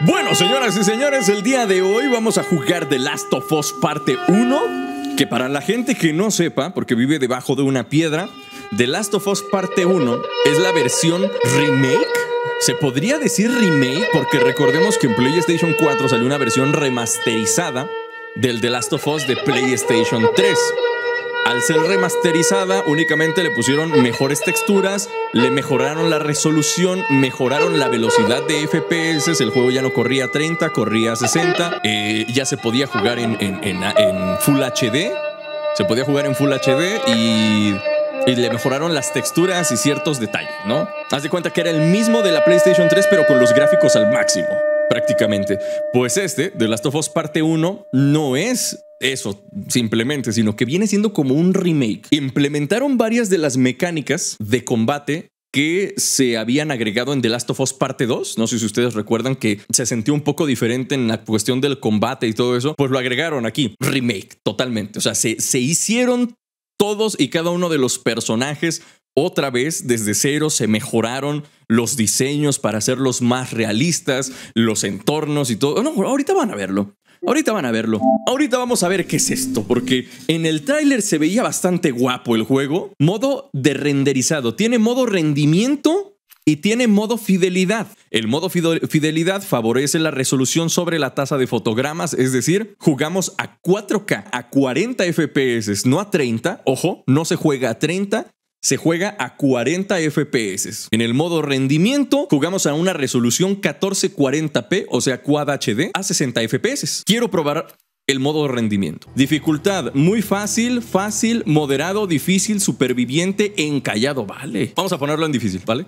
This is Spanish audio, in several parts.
Bueno, señoras y señores, el día de hoy vamos a jugar The Last of Us parte 1, que para la gente que no sepa, porque vive debajo de una piedra, The Last of Us parte 1 es la versión remake. Se podría decir remake porque recordemos que en PlayStation 4 salió una versión remasterizada del The Last of Us de PlayStation 3. Al ser remasterizada, únicamente le pusieron mejores texturas, le mejoraron la resolución, mejoraron la velocidad de FPS, el juego ya no corría a 30, corría a 60, ya se podía jugar en Full HD, se podía jugar en Full HD y le mejoraron las texturas y ciertos detalles, ¿no? Haz de cuenta que era el mismo de la PlayStation 3, pero con los gráficos al máximo, prácticamente. Pues The Last of Us parte 1, no es eso simplemente, sino que viene siendo como un remake. Implementaron varias de las mecánicas de combate que se habían agregado en The Last of Us parte 2. No sé si ustedes recuerdan que se sintió un poco diferente en la cuestión del combate y todo eso. Pues lo agregaron aquí. Remake, totalmente. O sea, se hicieron todos y cada uno de los personajes otra vez desde cero, se mejoraron los diseños para hacerlos más realistas, los entornos y todo. No, ahorita van a verlo. Ahorita van a verlo. Ahorita vamos a ver qué es esto, porque en el tráiler se veía bastante guapo el juego. Modo de renderizado. Tiene modo rendimiento y tiene modo fidelidad. El modo fidelidad favorece la resolución sobre la tasa de fotogramas, es decir, jugamos a 4K, a 40 FPS, no a 30. Ojo, no se juega a 30. Se juega a 40 FPS. En el modo rendimiento, jugamos a una resolución 1440p, o sea, Quad HD, a 60 FPS. Quiero probar el modo rendimiento. Dificultad, muy fácil, moderado, difícil, superviviente, encallado. Vale. Vamos a ponerlo en difícil, ¿vale?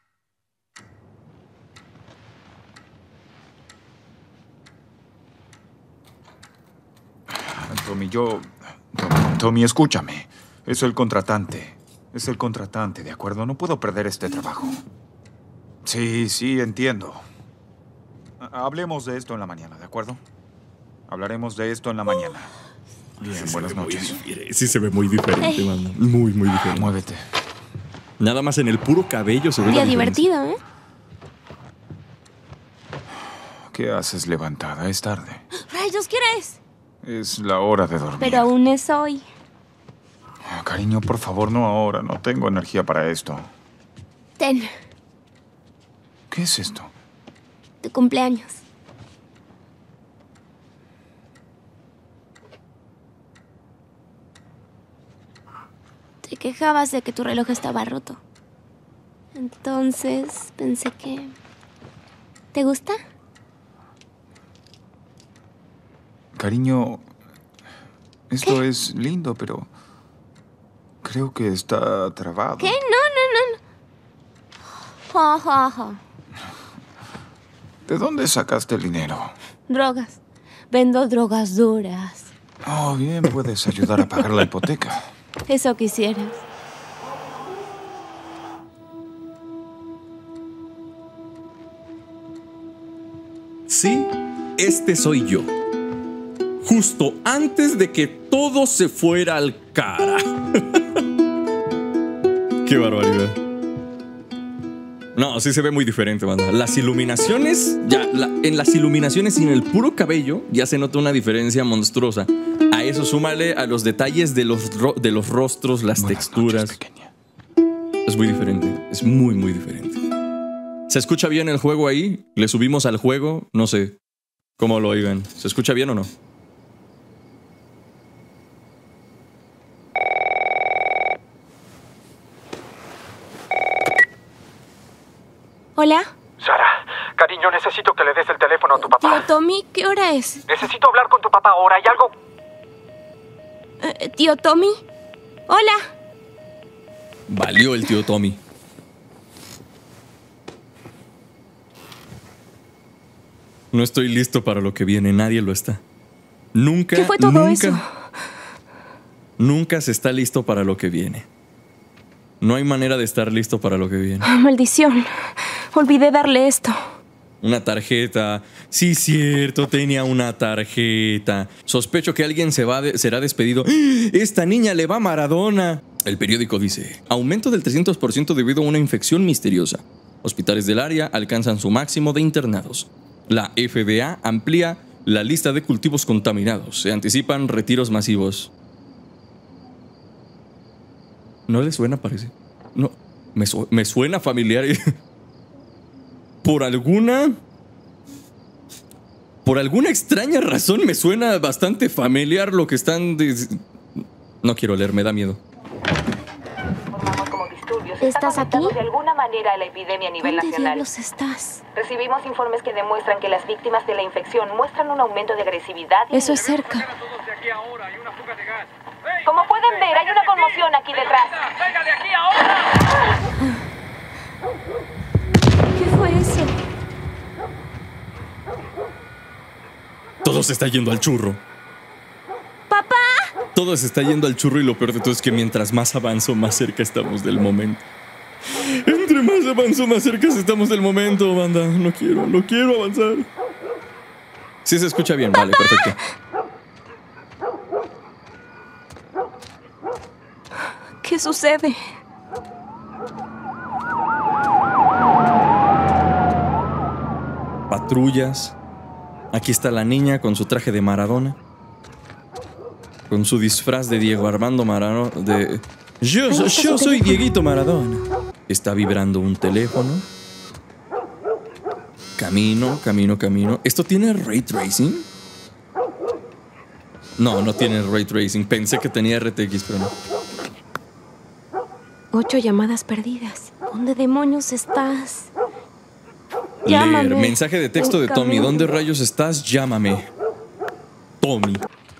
Tommy, escúchame. Es el contratante. Es el contratante, ¿de acuerdo? No puedo perder este trabajo. Sí, entiendo. Hablemos de esto en la mañana, ¿de acuerdo? Hablaremos de esto en la mañana. Bien, Sí, buenas noches. Sí se ve muy diferente, mano. Muy diferente. Muévete. Nada más en el puro cabello se ve Día la diferencia. divertido, ¿eh? ¿Qué haces levantada? Es tarde. Rayos, ¿qué hora es? Es la hora de dormir. Pero aún es hoy. Cariño, por favor, no ahora. No tengo energía para esto. Ten, ¿Qué es esto? tu cumpleaños. Te quejabas de que tu reloj estaba roto. Entonces pensé que... ¿Te gusta? Cariño, esto es lindo, pero creo que está trabado. ¿Qué? No. Ja, ja, ja. ¿De dónde sacaste el dinero? Drogas. Vendo drogas duras. Oh, bien, puedes ayudar a pagar la hipoteca. Eso quisieras. Sí, este soy yo. Justo antes de que todo se fuera al cara. Qué barbaridad. No, sí se ve muy diferente, banda. Las iluminaciones, en las iluminaciones y en el puro cabello ya se nota una diferencia monstruosa. A eso súmale a los detalles de los rostros, las Buenas texturas. noches, pequeña. Es muy diferente, es muy diferente. ¿Se escucha bien el juego ahí? ¿Le subimos al juego? No sé cómo lo oigan. ¿Se escucha bien o no? ¿Hola? Sara, cariño, necesito que le des el teléfono a tu papá. Tío Tommy, ¿qué hora es? Necesito hablar con tu papá ahora. ¿Hay algo? Tío Tommy. Hola. Valió el tío Tommy. No estoy listo para lo que viene, nadie lo está. Nunca. ¿Qué fue todo eso? Nunca se está listo para lo que viene. No hay manera de estar listo para lo que viene. Oh, maldición. Olvidé darle esto. Una tarjeta. Sí, cierto, tenía una tarjeta. Sospecho que alguien será despedido. ¡Esta niña le va a Maradona! El periódico dice: aumento del 300% debido a una infección misteriosa. Hospitales del área alcanzan su máximo de internados. La FDA amplía la lista de cultivos contaminados. Se anticipan retiros masivos. ¿No le suena, parece? No, me suena familiar. Por alguna extraña razón me suena bastante familiar lo que están... No quiero leer, me da miedo. ¿Estás aquí? De alguna manera la epidemia a nivel ¿Dónde nacional. diablos estás? Recibimos informes que demuestran que las víctimas de la infección muestran un aumento de agresividad. Eso es cerca. Como pueden ver, hay una conmoción aquí detrás. ¿Qué fue eso? Todo se está yendo al churro. ¡Papá! Todo se está yendo al churro y lo peor de todo es que mientras más avanzo, más cerca estamos del momento. Entre más avanzo, más cerca estamos del momento, banda. No quiero avanzar. Sí se escucha bien, vale, perfecto. ¿Qué sucede? Patrullas. Aquí está la niña con su traje de Maradona. Con su disfraz de Diego Armando Maradona. Yo soy Dieguito Maradona. Está vibrando un teléfono. Camino. ¿Esto tiene ray tracing? No tiene ray tracing. Pensé que tenía RTX, pero no. 8 llamadas perdidas. ¿Dónde demonios estás? Leer. Llámame. Mensaje de texto de Tommy. Búscame. ¿Dónde rayos estás? Llámame. Tommy.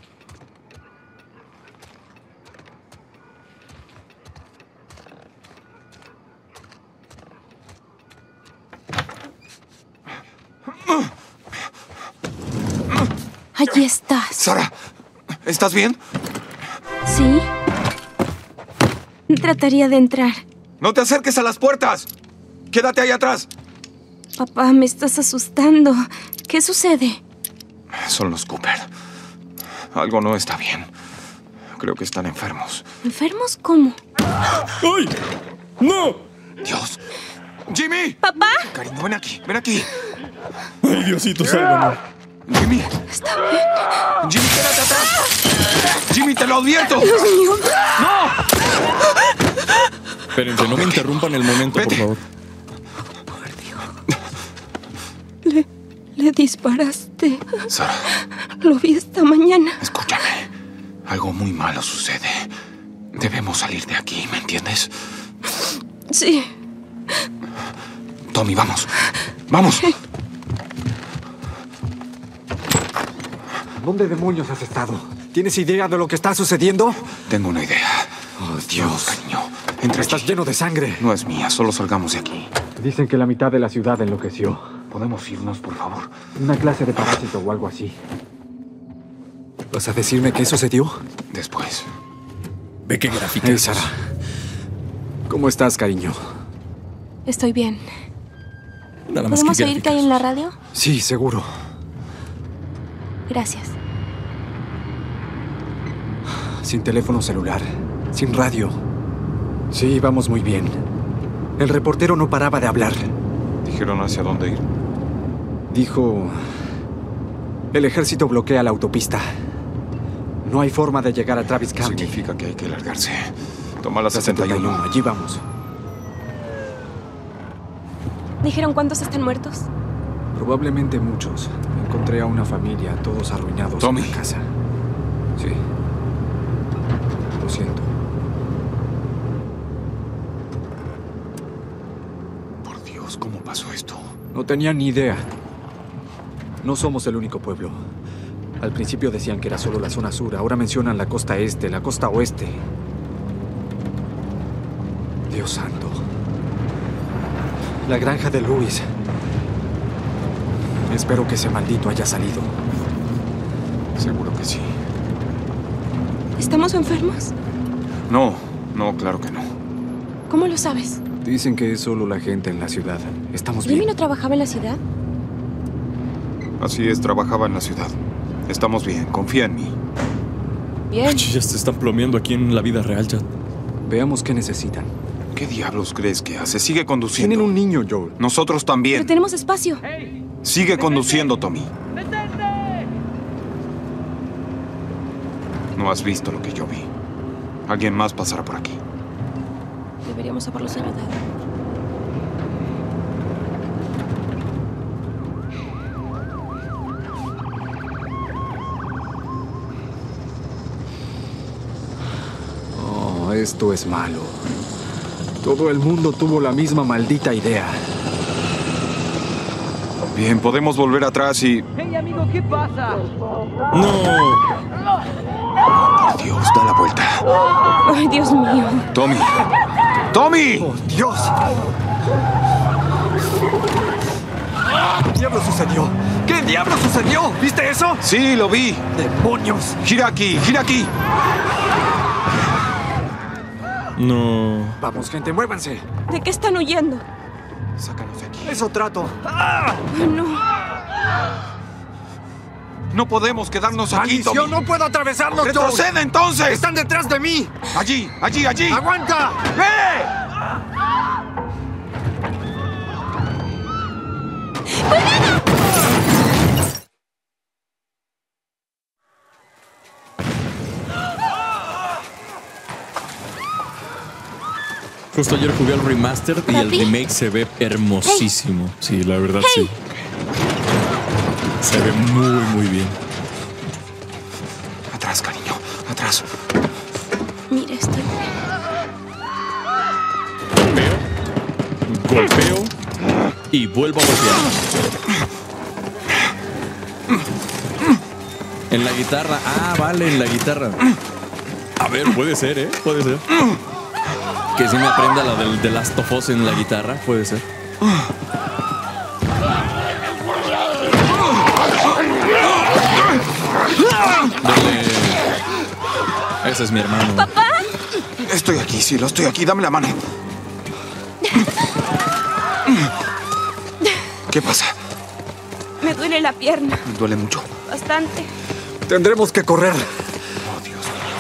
Allí estás. Sara, ¿estás bien? ¿Sí? Trataría de entrar. ¡No te acerques a las puertas! ¡Quédate ahí atrás! Papá, me estás asustando. ¿Qué sucede? Son los Cooper. Algo no está bien. Creo que están enfermos. ¿Enfermos cómo? ¡Ay! ¡No! Dios. ¡Jimmy! ¡Papá! Cariño, ven aquí, ven aquí. ¡Ay, Diosito, sálvame! Jimmy. Está bien. Jimmy, quédate atrás. Jimmy, te lo advierto. Dios mío. Espérense, no me interrumpan el momento, Vete. por favor. Le disparaste. Sara, Lo vi esta mañana. escúchame. Algo muy malo sucede. Debemos salir de aquí, ¿me entiendes? Sí. Tommy, vamos. ¡Vamos! ¿Dónde demonios has estado? ¿Tienes idea de lo que está sucediendo? Tengo una idea. Oh, Dios, cariño. Entra Estás aquí. lleno de sangre. No es mía, solo salgamos de aquí. Dicen que la mitad de la ciudad enloqueció. ¿Podemos irnos, por favor? Una clase de parásito o algo así. ¿Vas a decirme qué sucedió? Después. Ve qué gráfica. Hey, Sara. ¿Cómo estás, cariño? Estoy bien. Nada más ¿Podemos que oír que hay en la radio? Sí, seguro. Gracias. Sin teléfono celular. Sin radio. Sí, vamos muy bien. El reportero no paraba de hablar. ¿Dijeron hacia dónde ir? Dijo... El ejército bloquea la autopista. No hay forma de llegar a Travis County. Significa que hay que largarse. Toma la 61. Allí vamos. ¿Dijeron cuántos están muertos? Probablemente muchos. Encontré a una familia, todos arruinados Tommy. en la casa. Sí. Lo siento. Por Dios, ¿cómo pasó esto? No tenía ni idea. No somos el único pueblo. Al principio decían que era solo la zona sur. Ahora mencionan la costa este, la costa oeste. Dios santo. La granja de Luis. Espero que ese maldito haya salido. Seguro que sí. ¿Estamos enfermos? No, claro que no. ¿Cómo lo sabes? Dicen que es solo la gente en la ciudad. Estamos ¿Jimmy bien. no trabajaba en la ciudad? Así es, trabajaba en la ciudad. Estamos bien, confía en mí. Bien. Ya se están plomeando aquí en la vida real, chat. Veamos qué necesitan. ¿Qué diablos crees que hace? Sigue conduciendo. Tienen un niño, Joel. Nosotros también. Pero tenemos espacio. Sigue conduciendo, Tommy. No has visto lo que yo vi. Alguien más pasará por aquí. Deberíamos haberlos ayudado. Oh, esto es malo. Todo el mundo tuvo la misma maldita idea. Bien, podemos volver atrás y... Hey, amigo, ¿qué pasa? No. Por Dios, da la vuelta. Ay, Dios mío. Tommy. ¡Tommy! ¡Oh, Dios! ¿Qué diablo sucedió? ¿Qué diablo sucedió? ¿Viste eso? Sí, lo vi. ¡Demonios! Gira aquí, gira aquí. No. Vamos, gente, muévanse. ¿De qué están huyendo? Sácanos de aquí. Eso trato. No. No podemos quedarnos aquí, ¡Maldición! Tommy. ¡No puedo atravesarlos, Joel! ¡Retrocede entonces! ¡Están detrás de mí! Allí, allí, allí. ¡Aguanta! ¡Ve! Justo ayer jugué el remaster y el ¿Papi? remake se ve hermosísimo. Sí, la verdad sí. Se ve muy, muy bien. Atrás, cariño, atrás. Mira, estoy... Golpeo y vuelvo a golpear. En la guitarra. Ah, vale, en la guitarra. A ver, puede ser, ¿eh? Puede ser. Que si me aprenda la del The Last of Us en la guitarra, puede ser. Dale. Ese es mi hermano. ¡Papá! Estoy aquí, cielo, estoy aquí. Dame la mano. ¿Qué pasa? Me duele la pierna. Me duele mucho. Bastante. Tendremos que correr. Oh, Dios mío.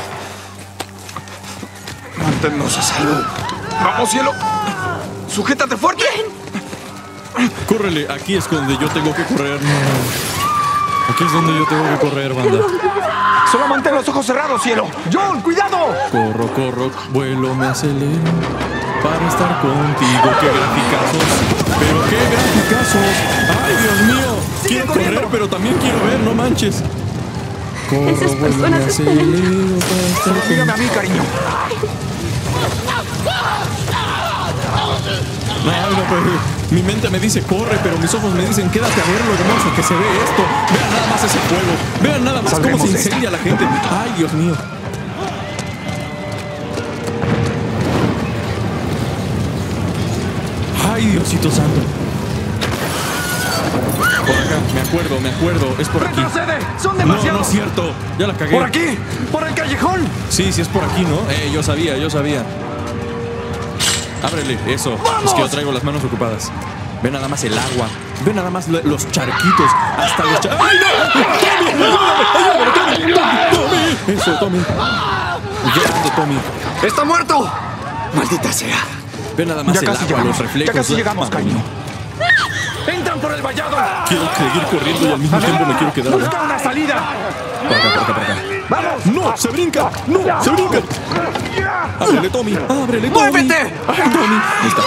Manténnos a salvo. ¡Vamos, cielo! ¡Sujétate fuerte! Córrele, aquí es donde yo tengo que correr. Aquí es donde yo tengo que correr, banda. Solo mantén los ojos cerrados, cielo. ¡John, cuidado! Corro, corro, vuelo, me acelero para estar contigo. ¡Qué graficazos! ¡Pero qué graficazos! ¡Ay, Dios mío! Quiero correr, pero también quiero ver, no manches. Corro, Esas vuelo, me personas están en- acelero para estar Dígame contigo. a mí, cariño. No, pues, mi mente me dice corre, pero mis ojos me dicen quédate a ver lo hermoso que se ve esto. Vean nada más ese fuego. Vean nada más cómo Saldremos se de esta. incendia la gente. Ay, Dios mío. Ay, Diosito santo. Por acá, me acuerdo. Es por aquí. ¡Retrocede! ¡Son No, demasiados! no es cierto. Ya la cagué. ¡Por aquí! ¡Por el callejón! Sí, es por aquí, ¿no? Yo sabía. Ábrele, eso. Es que yo traigo las manos ocupadas. Ve nada más el agua. Ve nada más los charquitos. Hasta los charquitos. ¡Ay, no! ¡Tommy! ¡Tommy! Eso, Tommy. Grande, Tommy. ¡Está muerto! ¡Maldita sea! Ve nada más Ya el casi agua, llegamos. los reflejos. Ya casi llegamos, cariño. ¡Entran por el vallado! Quiero seguir corriendo y al mismo tiempo me quiero quedar. ¡Busca una salida! Para acá. ¡Vamos! ¡No! ¡Se brinca! ¡No! ¡Se brinca! ¡Ábrele, Tommy! ¡Ábrele, Tommy! ¡Muévete! ¡Ay, Tommy! Ahí está.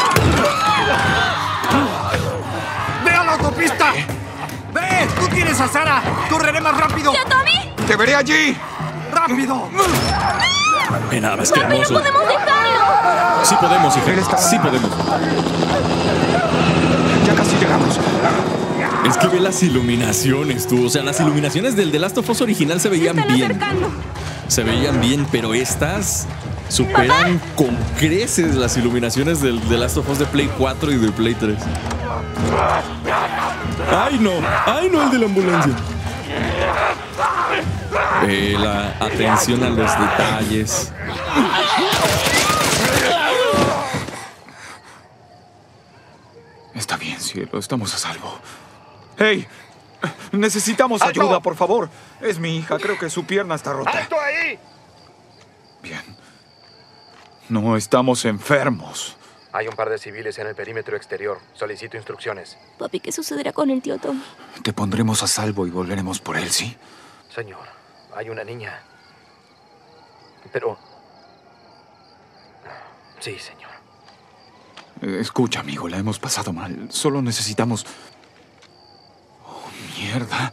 ¡Ve a la autopista! ¡Ve! ¡Tú tienes a Sara! ¡Correré más rápido! ¿Ya, Tommy? ¡Te veré allí! ¡Rápido! Ve nada más que hermoso. ¡Podemos dejarlo! Sí podemos, Él hija. está- Sí podemos. Ya casi llegamos. Es que ve las iluminaciones, tú. O sea, las iluminaciones del The Last of Us original se veían Están bien. acercando. Se veían bien, pero estas superan con creces las iluminaciones del The Last of Us de Play 4 y de Play 3. ¡Ay, no! ¡Ay, no! El de la ambulancia. La atención a los detalles. Está bien, cielo. Estamos a salvo. ¡Hey! Necesitamos ayuda, por favor. Es mi hija. Creo que su pierna está rota. ¡Alto ahí! Bien. No estamos enfermos. Hay un par de civiles en el perímetro exterior. Solicito instrucciones. Papi, ¿qué sucederá con el tío Tom? Te pondremos a salvo y volveremos por él, ¿sí? Señor, hay una niña. Pero... Sí, señor. Escucha, amigo, la hemos pasado mal. Solo necesitamos... Oh, mierda.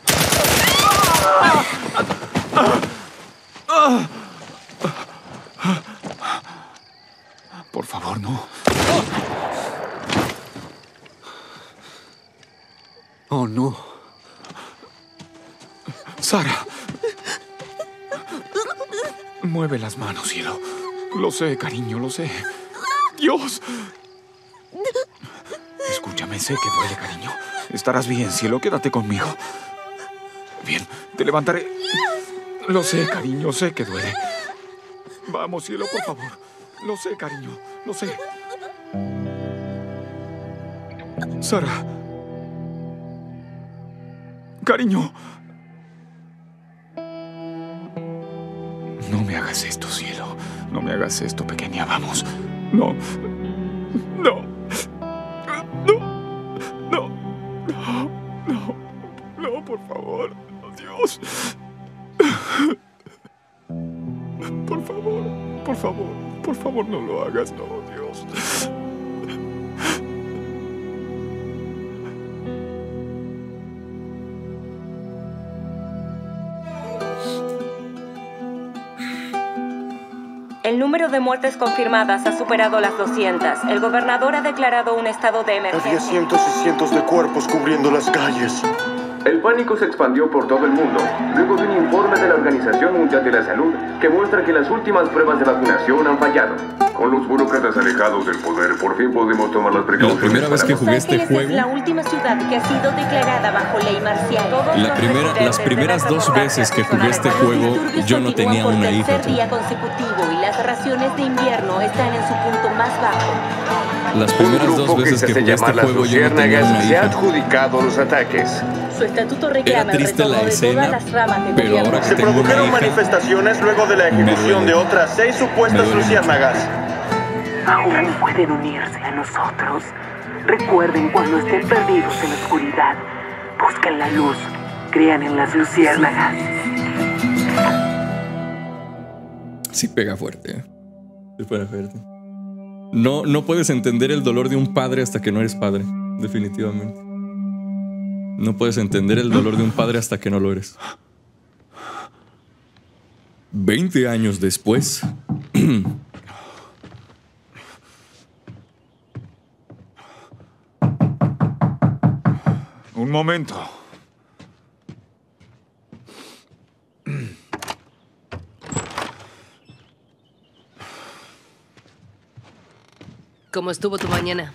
Por favor, no. Oh, no. Sara. Mueve las manos, cielo. Lo sé, cariño, lo sé. Dios. Escúchame, sé que duele, cariño. Estarás bien, cielo. Quédate conmigo. Bien, te levantaré. Lo sé, cariño, sé que duele. Vamos, cielo, por favor. Lo sé, cariño, lo sé. Sara. Cariño. No me hagas esto, cielo. No me hagas esto, pequeña. Vamos. No. No. No. No. No. No. No, por favor. Dios. Por favor. Por favor. Por favor, no lo hagas. No, Dios. El número de muertes confirmadas ha superado las 200. El gobernador ha declarado un estado de emergencia. Había cientos y cientos de cuerpos cubriendo las calles. El pánico se expandió por todo el mundo, luego de un informe de la Organización Mundial de la Salud que muestra que las últimas pruebas de vacunación han fallado. Con los burócratas alejados del poder, por fin podemos tomar las precauciones. La primera vez que jugué este juego... Es la última ciudad que ha sido declarada bajo ley marcial. Las primeras 2 veces que jugué este juego, yo no tenía una hija. Tercer día consecutivo y las raciones de invierno están en su punto más bajo. Las primeras 2 veces que jugué este juego, yo no tenía una se ha hija. adjudicado los ataques. Su estatuto reclama Era triste la escena, pero ahora que Se tengo una produjeron hija, manifestaciones luego de la ejecución de otras 6 supuestas luciérnagas. Aún pueden unirse a nosotros. Recuerden cuando estén perdidos en la oscuridad. Busquen la luz. Crean en las luciérnagas. sí pega fuerte. Sí pega fuerte. No puedes entender el dolor de un padre hasta que no eres padre, definitivamente. No puedes entender el dolor de un padre hasta que no lo eres. 20 años después. Un momento. ¿Cómo estuvo tu mañana?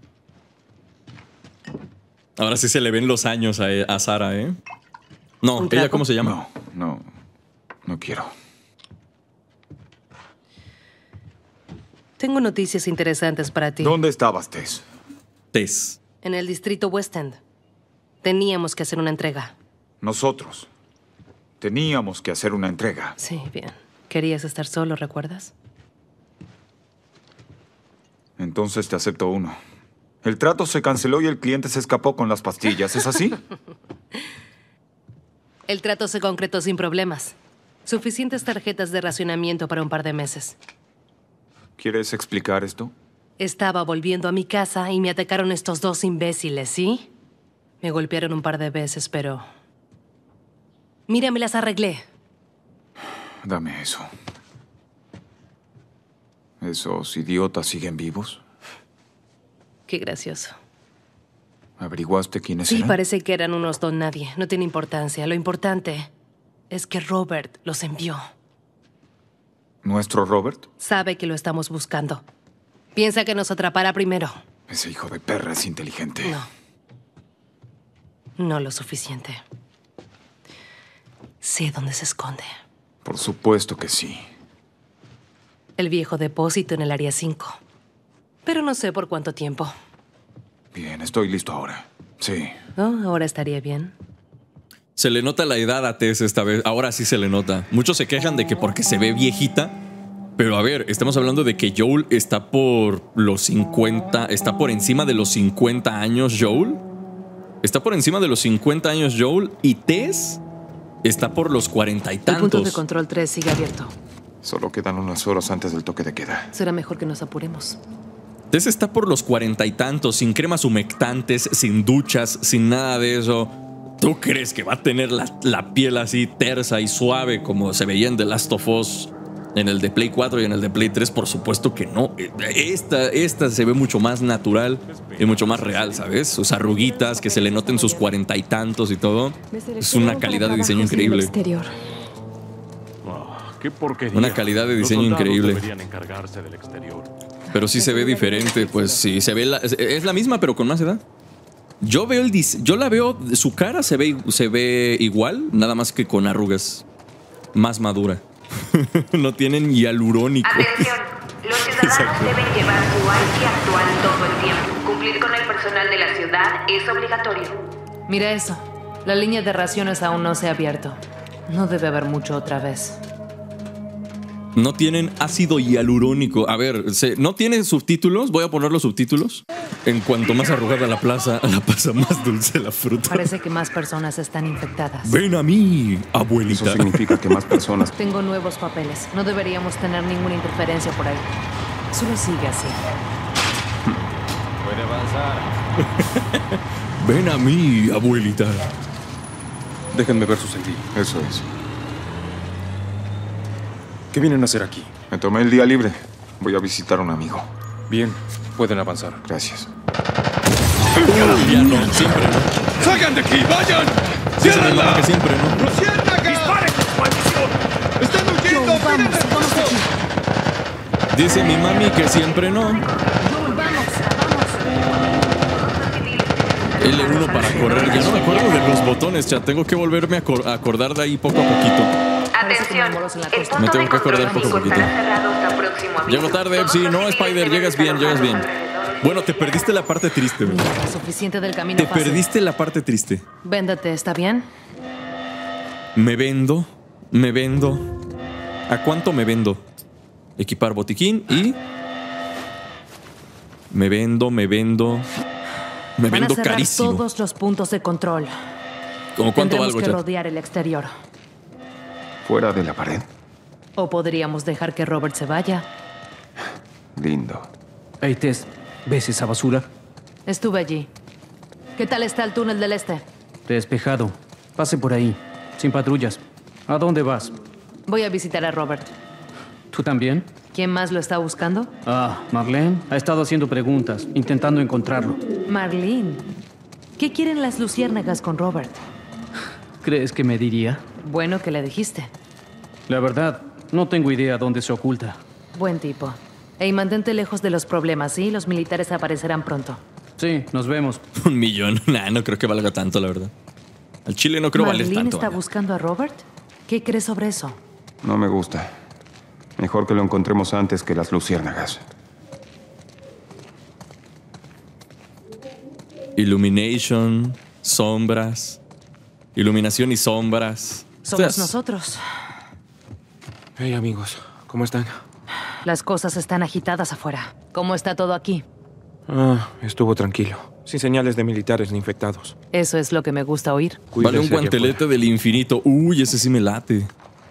Ahora sí se le ven los años a Sara, ¿eh? No, ¿ella cómo se llama? No quiero. Tengo noticias interesantes para ti. ¿Dónde estabas, Tess? Tess. En el distrito West End. Teníamos que hacer una entrega. Nosotros. Teníamos que hacer una entrega. Sí, bien. Querías estar solo, ¿recuerdas? Entonces te acepto uno. El trato se canceló y el cliente se escapó con las pastillas. ¿Es así? El trato se concretó sin problemas. Suficientes tarjetas de racionamiento para un par de meses. ¿Quieres explicar esto? Estaba volviendo a mi casa y me atacaron estos dos imbéciles, ¿sí? Me golpearon un par de veces, pero... Mira, me las arreglé. Dame eso. ¿Esos idiotas siguen vivos? Qué gracioso. ¿Averiguaste quiénes Sí, eran? parece que eran unos don nadie. No tiene importancia. Lo importante es que Robert los envió. ¿Nuestro Robert? Sabe que lo estamos buscando. Piensa que nos atrapará primero. Ese hijo de perra es inteligente. No lo suficiente. Sé dónde se esconde. Por supuesto que sí. El viejo depósito en el área 5. Pero no sé por cuánto tiempo. Bien, estoy listo ahora. Sí. Oh, ahora estaría bien. Se le nota la edad a Tess esta vez. Ahora sí se le nota. Muchos se quejan de que porque se ve viejita, Pero a ver, estamos hablando de que Joel está por los 50, está por encima de los 50 años Joel. Está por encima de los 50 años Joel y Tess está por los 40 y tantos. El punto de control 3 sigue abierto. Solo quedan unas horas antes del toque de queda. Será mejor que nos apuremos. Tess está por los 40 y tantos, sin cremas humectantes, sin duchas, sin nada de eso. ¿Tú crees que va a tener la piel así tersa y suave como se veía en The Last of Us en el de Play 4 y en el de Play 3? Por supuesto que no. Esta se ve mucho más natural y mucho más real, ¿sabes? Sus arruguitas, que se le noten sus 40 y tantos y todo. Es una calidad de diseño increíble. Qué porquería. Una calidad de diseño increíble. Deberían encargarse del exterior. Pero sí se ve diferente, pues sí, se ve es la misma pero con más edad. Yo la veo, su cara se ve igual, nada más que con arrugas, más madura. No tienen hialurónico. Atención, los ciudadanos deben llevar su ID actual todo el tiempo. Cumplir con el personal de la ciudad es obligatorio. Mira eso, la línea de raciones aún no se ha abierto. No debe haber mucho otra vez. No tienen ácido hialurónico. A ver, ¿no tiene subtítulos? Voy a poner los subtítulos. En cuanto más arrugada la pasa más dulce la fruta. Parece que más personas están infectadas. Ven a mí, abuelita. Eso significa que más personas... Tengo nuevos papeles. No deberíamos tener ninguna interferencia por ahí. Solo sigue así. Puede avanzar. Ven a mí, abuelita. Déjenme ver su ID. Eso es. ¿Qué vienen a hacer aquí? Me tomé el día libre. Voy a visitar a un amigo. Bien, pueden avanzar. Gracias. Ya no, siempre no. ¡Salgan de aquí! ¡Vayan! ¡Ciérrenla! Que siempre no. ¡Disparen, maldición! ¡Están huyendo! Vamos aquí. Dice mi mami que siempre no. L1 para correr. Ya no me acuerdo de los botones, chat. Tengo que volverme a acordar de ahí poco a poquito. Atención, el punto Me tengo de que acordar control poco a 5 poquito. estará cerrado hasta próximo aviso. Llego tarde, Todos sí, los no, civiles Spider, deben llegas bien, llegas bien. alrededor. Bueno, te perdiste la parte triste, güey. Mira, suficiente del camino Te fácil. perdiste la parte triste. Véndete, ¿está bien? Me vendo. ¿A cuánto me vendo? Equipar botiquín y... Me vendo Van a cerrar carísimo. todos los puntos de control. ¿Cómo cuánto Tendremos valgo, que chat? rodear el exterior. ¿Fuera de la pared? O podríamos dejar que Robert se vaya. Lindo. Hey, Tess, ¿ves esa basura? Estuve allí. ¿Qué tal está el túnel del este? Despejado. Pase por ahí, sin patrullas. ¿A dónde vas? Voy a visitar a Robert. ¿Tú también? ¿Quién más lo está buscando? Ah, Marlene ha estado haciendo preguntas, intentando encontrarlo. Marlene. ¿Qué quieren las luciérnagas con Robert? ¿Crees que me diría? Bueno que le dijiste. La verdad, no tengo idea dónde se oculta. Buen tipo. Ey, mantente lejos de los problemas, ¿sí? Los militares aparecerán pronto. Sí, nos vemos. 1 millón. Nah, no creo que valga tanto, la verdad. Al chile no creo valer ¿Marlene tanto. está Ana. buscando a Robert? ¿Qué crees sobre eso? No me gusta. Mejor que lo encontremos antes que las luciérnagas. Illumination, sombras. Iluminación y sombras. Somos Ostras. nosotros. Hey, amigos. ¿Cómo están? Las cosas están agitadas afuera. ¿Cómo está todo aquí? Estuvo tranquilo. Sin señales de militares ni infectados. Eso es lo que me gusta oír. Vale un Cuídense allá guantelete del infinito. Uy, ese sí me late.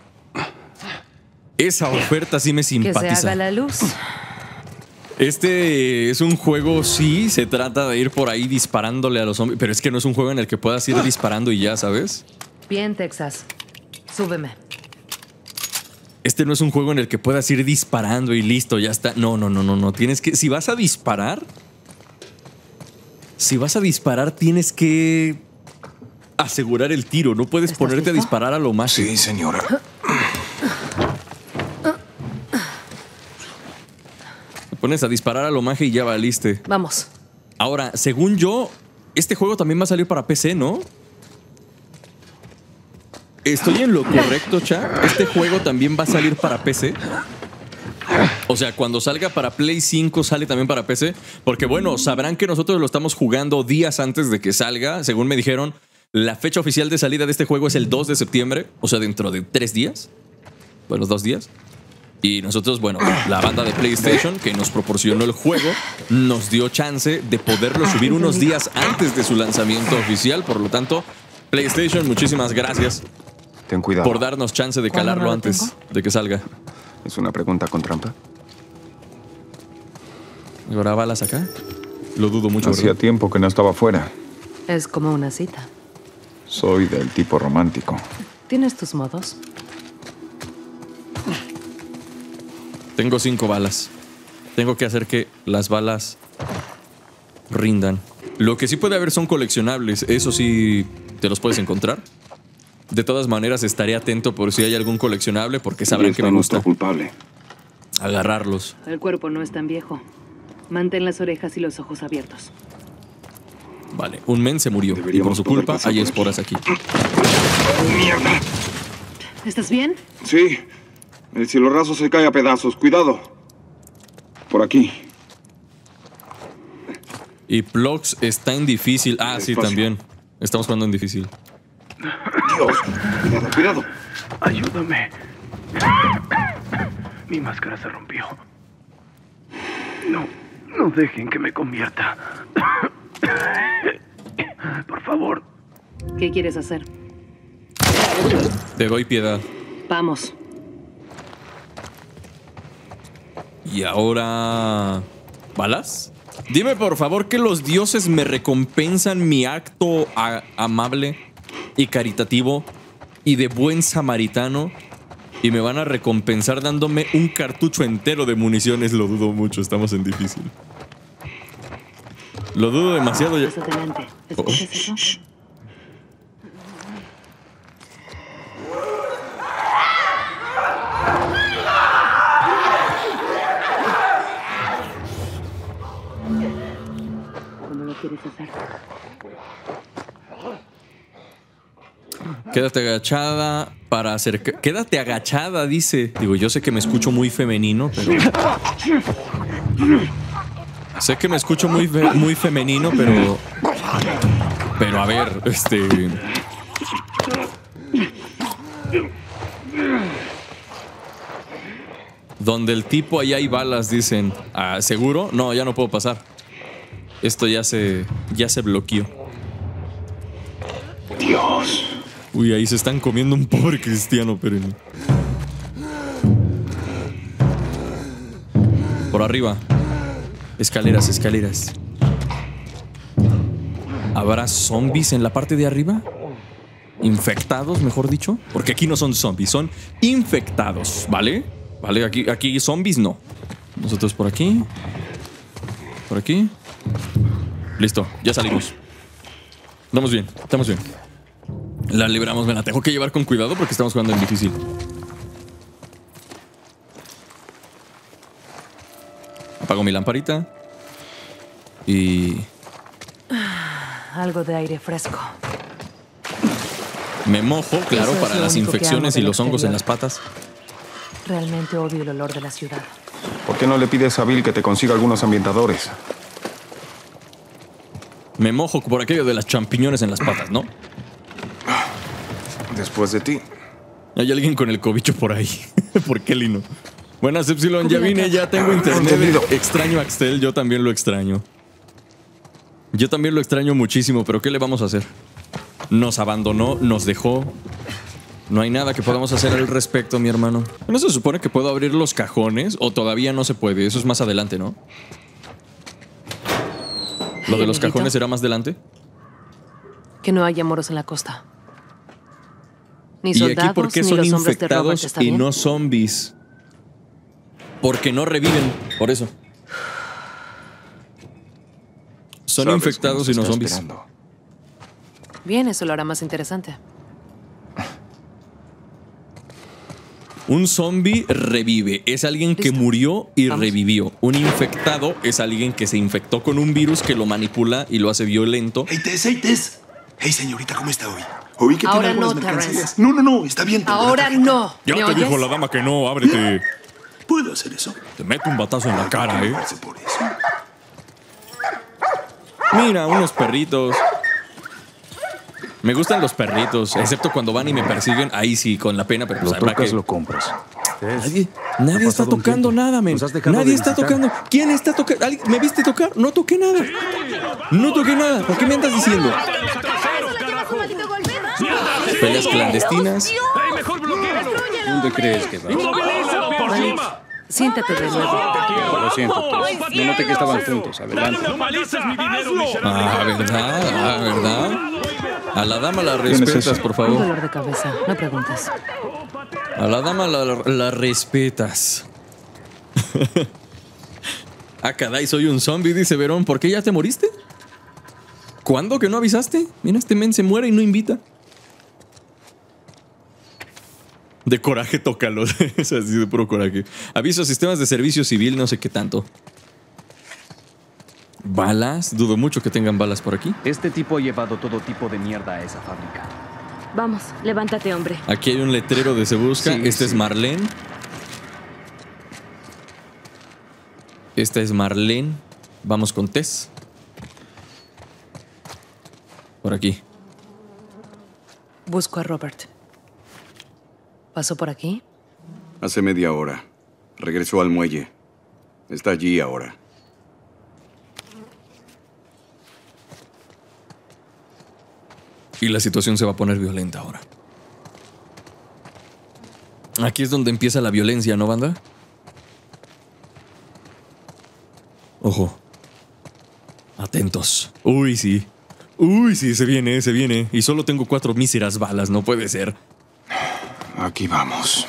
Esa oferta sí me Que se simpatiza. haga la luz. Este es un juego, sí, se trata de ir por ahí disparándole a los zombies, pero es que no es un juego en el que puedas ir disparando y ya, ¿sabes? Bien, Texas. Súbeme. Este no es un juego en el que puedas ir disparando y listo, ya está. No. Tienes que, si vas a disparar, tienes que asegurar el tiro. No puedes ponerte a disparar a lo más. Sí, señora. Te pones a disparar a lo maje y ya valiste. Vamos. Ahora, según yo, este juego también va a salir para PC, ¿no? ¿Estoy en lo correcto, chat? ¿Este juego también va a salir para PC? O sea, cuando salga para Play 5 sale también para PC. Porque bueno, sabrán que nosotros lo estamos jugando días antes de que salga. Según me dijeron, la fecha oficial de salida de este juego es el 2 de septiembre. O sea, dentro de 3 días. Bueno, 2 días. Y nosotros, bueno, la banda de PlayStation que nos proporcionó el juego nos dio chance de poderlo subir unos días antes de su lanzamiento oficial. Por lo tanto, PlayStation, muchísimas gracias. Ten cuidado. Por darnos chance de calarlo antes de que salga. ¿Es una pregunta con trampa? ¿Habrá balas acá? Lo dudo mucho. Hacía tiempo que no estaba fuera. Es como una cita. Soy del tipo romántico. ¿Tienes tus modos? Tengo 5 balas. Tengo que hacer que las balas rindan. Lo que sí puede haber son coleccionables. Eso sí, te los puedes encontrar. De todas maneras, estaré atento por si hay algún coleccionable, porque sabrán que me gusta culpable. agarrarlos. El cuerpo no es tan viejo. Mantén las orejas y los ojos abiertos. Vale, un men se murió. Y por su culpa hay esporas aquí. ¡Mierda! ¿Estás bien? Sí. El cielo raso se cae a pedazos. Cuidado. Por aquí. Y Plox está en difícil. Ah, sí, también. Estamos jugando en difícil. Dios. Cuidado, cuidado. Ayúdame. Mi máscara se rompió. No dejen que me convierta. Por favor. ¿Qué quieres hacer? Te doy piedad. Vamos. Y ahora... ¿balas? Dime por favor que los dioses me recompensan mi acto amable y caritativo y de buen samaritano y me van a recompensar dándome un cartucho entero de municiones. Lo dudo mucho, estamos en difícil. Lo dudo demasiado ya. Más adelante. ¿Escuchas eso? ¿Cómo lo quieres hacer? Quédate agachada para acercar. Quédate agachada, dice. Digo, yo sé que me escucho muy femenino, pero... Sé que me escucho muy femenino, pero... Pero a ver, Donde el tipo ahí hay balas, dicen. Ah, ¿seguro? No, ya no puedo pasar. Esto ya se bloqueó. Dios. Uy, ahí se están comiendo un pobre cristiano, pero... Por arriba. Escaleras, escaleras. ¿Habrá zombies en la parte de arriba? Infectados, mejor dicho. Porque aquí no son zombies, son infectados, ¿vale? Vale, aquí zombies no. Nosotros por aquí. Por aquí. Listo, ya salimos. Estamos bien, estamos bien. La libramos, me la tengo que llevar con cuidado porque estamos jugando en difícil. Apago mi lamparita. Y... Algo de aire fresco. me mojo, claro, Eso es para lo las único que infecciones amo y del los hongos en exterior. las patas. Realmente odio el olor de la ciudad. ¿Por qué no le pides a Bill que te consiga algunos ambientadores? Me mojo por aquello de las champiñones en las patas, ¿no? Después de ti. Hay alguien con el cobicho por ahí. ¿Por qué, Lino? Buenas, Epsilon, ya vine, ya tengo internet. Extraño a Axel, yo también lo extraño. Yo también lo extraño muchísimo, pero ¿qué le vamos a hacer? Nos abandonó, nos dejó. No hay nada que podamos hacer al respecto, mi hermano. ¿No se supone que puedo abrir los cajones o todavía no se puede? Eso es más adelante, ¿no? ¿Lo de los cajones será más adelante? Que no haya moros en la costa. Ni ¿Y soldados, aquí por qué ni son los hombres de Robert, infectados ¿está y bien? no zombies? Porque no reviven, por eso. Son Sabes infectados cómo se y no está zombies. esperando. Bien, eso lo hará más interesante. Un zombie revive. Es alguien que murió y revivió. Un infectado es alguien que se infectó con un virus que lo manipula y lo hace violento. ¡Hey, Tess! ¡Hey, Tess! ¡Hey, señorita! ¿Cómo está hoy? Oí que Ahora tiene algunas no, mercancías. Terrence. No, está bien. tengo Ahora la tarjeta. no. Ya ¿Me te oyes? dijo la dama que no, ábrete. ¿Puedo hacer eso? Te meto un batazo en la cara, ¿eh? Por eso. Mira, unos perritos. Me gustan los perritos, excepto cuando van y me persiguen. Ahí sí, con la pena, pero Lo pues habrá tocas, que... lo compras. Nadie está tocando nada, men. Nadie está tocando. ¿Quién está tocando? ¿Me viste tocar? No toqué nada. No toqué nada. ¿Por qué me andas diciendo? Peleas clandestinas. ¿Dónde crees que va? Siéntate de nuevo. Lo siento, pues. Me noté que estaban juntos. Adelante. ¿Verdad? A la dama la respetas, por Un favor. dolor de cabeza. No preguntes. A la dama la respetas. Caray, soy un zombie, dice Verón. ¿Por qué ya te moriste? ¿Cuándo que no avisaste? Mira, este men se muere y no invita. De coraje, tócalo. Es así de puro coraje. Aviso, sistemas de servicio civil, no sé qué tanto. ¿Balas? Dudo mucho que tengan balas por aquí. Este tipo ha llevado todo tipo de mierda a esa fábrica. Vamos, levántate, hombre. Aquí hay un letrero de se busca. Sí, Este es Marlene. Esta es Marlene. Vamos con Tess. Por aquí. Busco a Robert. ¿Pasó por aquí? Hace media hora. Regresó al muelle. Está allí ahora. Y la situación se va a poner violenta ahora. Aquí es donde empieza la violencia, ¿no, banda? Ojo. Atentos. Uy, sí. Uy, sí, se viene, se viene. Y solo tengo 4 míseras balas, no puede ser. Aquí vamos.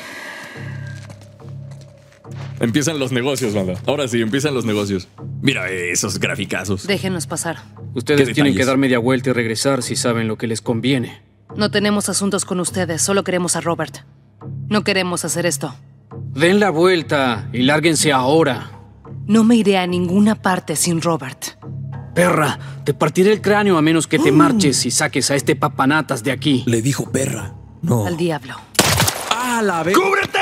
Empiezan los negocios, banda. Ahora sí, empiezan los negocios. Mira esos graficazos. Déjenos pasar. Ustedes tienen que dar media vuelta y regresar si saben lo que les conviene. No tenemos asuntos con ustedes, solo queremos a Robert. No queremos hacer esto. Den la vuelta y lárguense ahora. No me iré a ninguna parte sin Robert. Perra, te partiré el cráneo a menos que te marches y saques a este papanatas de aquí. Le dijo perra. No. Al diablo. ¡Ah, la vez! ¡Cúbrete!